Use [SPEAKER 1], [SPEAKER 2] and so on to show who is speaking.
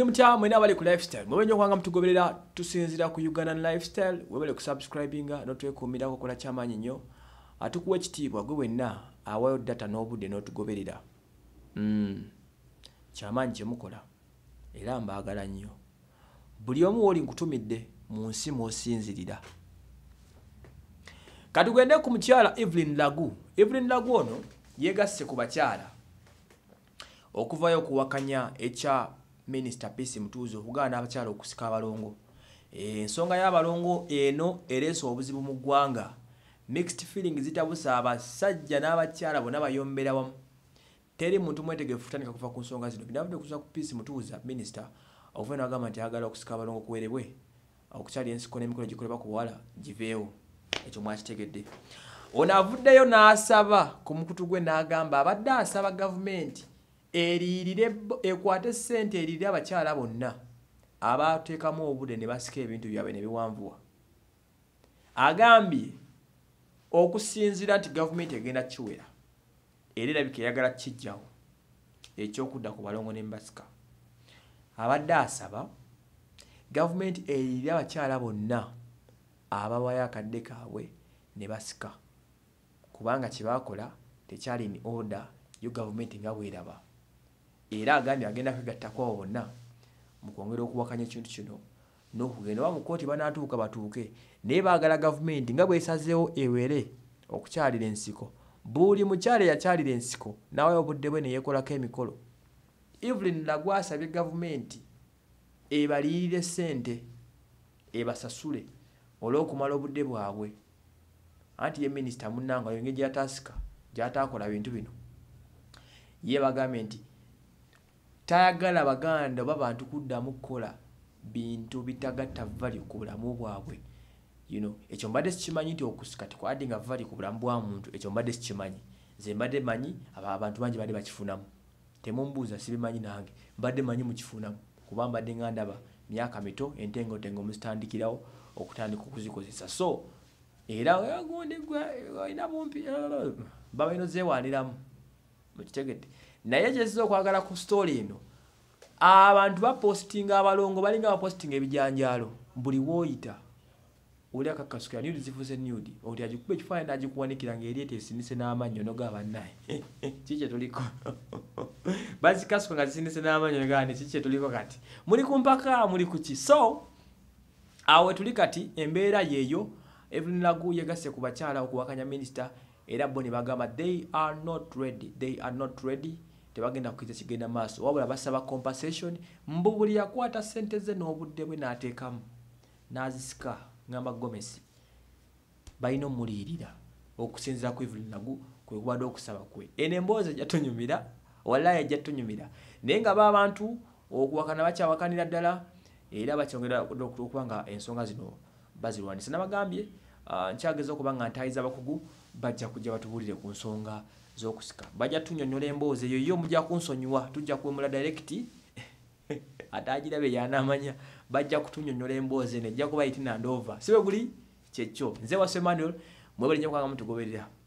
[SPEAKER 1] Muri mutya mwena bali ku lifestyle. Mwenye kwanga mtugoberera tusinzira ku Ugandan lifestyle. Webale ku subscribinga notwekumira ko kola chamanyi nnyo. Atukuwa ekitiibwa gwe wenna awayo data n'obudde n'otugoberera. Chamanyi kye mukola. Era mbaagala nnyo. Buli omu oli nkutumidde mu nsi mw'osinzirira. Katugende ku mukyala Evelyn Lagu. Evelyn Lagu ono yegasse ku bakyala okuvayo okuwakanya ekya Minister Peace Mutuuzo okugaana abakyala okusika abalongo. Ensonga y'abalongo eno ereese obuzibu mu ggwanga. Mixed feelings zitabusa abasajja n'abakyala bonna bayombera wamu. Teri muntu mwetegefu kutandika kuva ku nsonga zino. Binavudde kuza ku Peace Mutuuzo Minister okuva n'agamba nti ayagala okusika abalongo kuwerebwe. Okukyali ensiko n'emikolo gikolebwa ku bwala giveewo. Ekyo mwakitegedde. Ono avuddeyo n'asaba ku mukutu gwe n'agamba abadde asaba gavumenti eririre ekwate ssente eririre abakyala bonna abateekamu obudde ne basika ebintu byabwe ne biwanvuwa. Agambye okusinziira nti gavumenti egenda kiwera era erabika eyagala kijjawo ekyokudda ku balongo n'embasika. Abadde asaba gavumenti eririre abakyala bonna abawayo akadde kaabwe ne basika. Kubanga kibaakola tekyali in order yo gavumenti nga bweraba. Era agambye agenda kwegattako abo bonna mu kwongera okuwakanya ekintu kino n'okugenda wa mu kkooti banaatuuka batuuke naye baagala gavumenti nga bw'esazeewo ewere okukyalira ensiko. Buli mukyala yakyalira ensiko n'awayo obudde bwe ne yeekolako emikolo. Evelyn Lagu asabye gavumenti ebalirire ssente ebasasule olw'okumala obudde bwabwe. Anti ye minisita munnanga engeri gy'ataasika gy'ataakola bintu bino. Ye bagambye nti tayagala Baganda oba bantu kuddamu kukola bintu bitagatta value ku bulamu bwabwe. Ekyo mbadde sikimanyi nti okusika tikwadinga value ku bulamu bwa muntu. Ekyo mbadde sikimanyi. Nze mbadde manyi abantu bangi badde bakifunamu. Temumbuuza sibimanyi nange. Mbadde manyi mukifunamu. Kuba mbadde nga ndaba myaka mito entengo muzitandikirawo okutandika okuzikozesa. So era yagonde gwa ina bumpi baba ino zeewaniramu mukitegedde. Naye kyesiza okwagala ku story eno abantu bapostinga abalongo balinga bapostinga ebijanjaalo buli wooyita oli akakasuka nude zifuuse nude oti agikuba ekifaananyi n'agikuwanikira ng'eryeta esindise n'amannyo noga bannaye kikye tuliko bazikasuka nga zisindise n'amannyo nogane kikye tuliko kati muli ku mpaka muli ku ki. So awe tuli kati embeera yeeyo. Evelyn Lagu yegasse ku bakyala okuwakanya minisita era bo ne bagamba they are not ready. Tebagenda kukiza kigenda maaso wabula basaba compensation mbubuli yakwata ssente ze n'obudde bwe n'ateekamu n'azisika ngamba Gomesi balina omuliyirira okusinziira ku Evelyn Lagu kwe kubadde okusaba kwe. Eno emboozi ejja tunyumira wallahi ejja tunyumira naye nga b'abantu okuwakana bakyawakanira ddala era bakyongera okuba nga ensonga zino bazirwanisa. Nabagambye nkyageza okuba nga ntaayiza abakugu bajja kujja batubuulire ku nsonga z'okusika. Bajja tunyonnyola emboozi eyo yo mujja kunsonyiwa tujja kwemula direct atagirabe y'anaamanya bajja kutunyonnyola emboozi eno ejja kuba itina ndova sibe guli kyekyo. Nze wa Emmanuel mwebale nnyo kwanga mutugoberera.